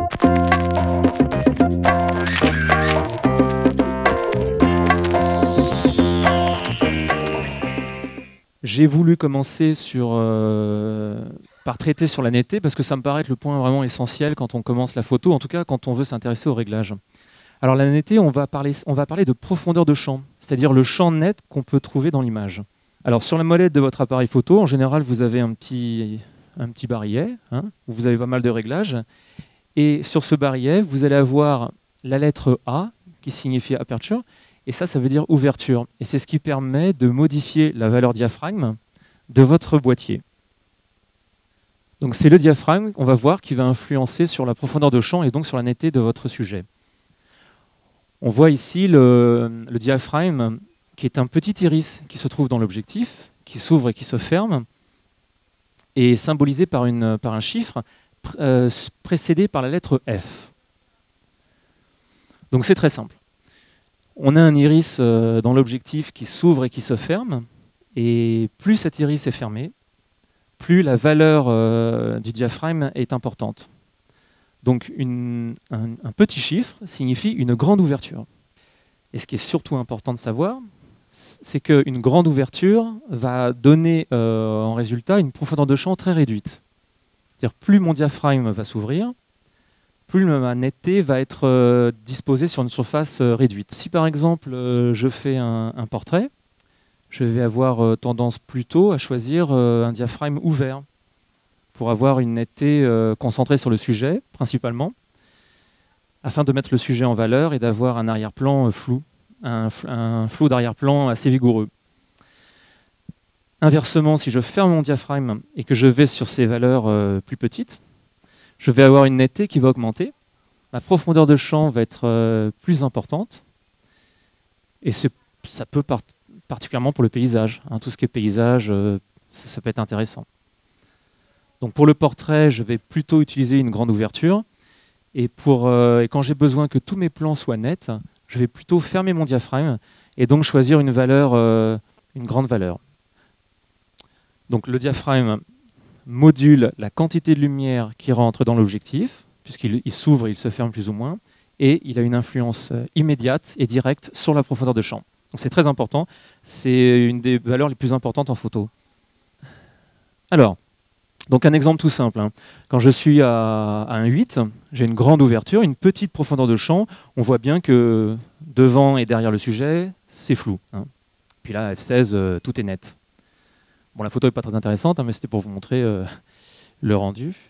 J'ai voulu commencer par traiter sur la netteté parce que ça me paraît être le point vraiment essentiel quand on commence la photo, en tout cas quand on veut s'intéresser au réglage. Alors la netteté, on va parler de profondeur de champ, c'est-à-dire le champ net qu'on peut trouver dans l'image. Alors sur la molette de votre appareil photo, en général, vous avez un petit barillet, hein, où vous avez pas mal de réglages. Et sur ce barillet, vous allez avoir la lettre A, qui signifie aperture, et ça veut dire ouverture. Et c'est ce qui permet de modifier la valeur diaphragme de votre boîtier. Donc c'est le diaphragme, on va voir, qui va influencer sur la profondeur de champ et donc sur la netteté de votre sujet. On voit ici le diaphragme, qui est un petit iris qui se trouve dans l'objectif, qui s'ouvre et qui se ferme, et symbolisé par un chiffre précédé par la lettre F. Donc c'est très simple. On a un iris dans l'objectif qui s'ouvre et qui se ferme, et plus cet iris est fermé, plus la valeur du diaphragme est importante. Donc un petit chiffre signifie une grande ouverture. Et ce qui est surtout important de savoir, c'est qu'une grande ouverture va donner en résultat une profondeur de champ très réduite. C'est-à-dire plus mon diaphragme va s'ouvrir, plus ma netteté va être disposée sur une surface réduite. Si par exemple je fais un portrait, je vais avoir tendance plutôt à choisir un diaphragme ouvert pour avoir une netteté concentrée sur le sujet, principalement, afin de mettre le sujet en valeur et d'avoir un arrière-plan flou, un flou d'arrière-plan assez vigoureux. Inversement, si je ferme mon diaphragme et que je vais sur ces valeurs plus petites, je vais avoir une netteté qui va augmenter, ma profondeur de champ va être plus importante, et ça peut particulièrement pour le paysage. Hein, tout ce qui est paysage, ça peut être intéressant. Donc pour le portrait, je vais plutôt utiliser une grande ouverture, et quand j'ai besoin que tous mes plans soient nets, je vais plutôt fermer mon diaphragme et donc choisir une grande valeur. Donc le diaphragme module la quantité de lumière qui rentre dans l'objectif, puisqu'il s'ouvre et il se ferme plus ou moins, et il a une influence immédiate et directe sur la profondeur de champ. Donc c'est très important, c'est une des valeurs les plus importantes en photo. Alors, donc un exemple tout simple, hein. Quand je suis à un 8, j'ai une grande ouverture, une petite profondeur de champ, on voit bien que devant et derrière le sujet, c'est flou. Hein. Puis là, F16, tout est net. Bon, la photo n'est pas très intéressante, hein, mais c'était pour vous montrer le rendu.